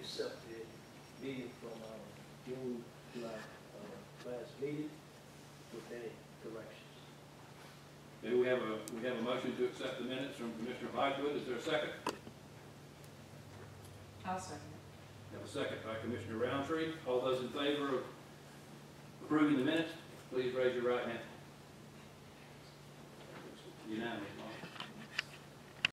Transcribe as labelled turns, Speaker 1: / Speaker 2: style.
Speaker 1: accept the meeting from our June, July, last meeting with any corrections.
Speaker 2: Okay, we have a motion to accept the minutes from Commissioner Lightfoot. Is there a second?
Speaker 3: I'll second it.
Speaker 2: We have a second by Commissioner Roundtree. All those in favor of approving the minutes, please raise your right hand. Unanimous.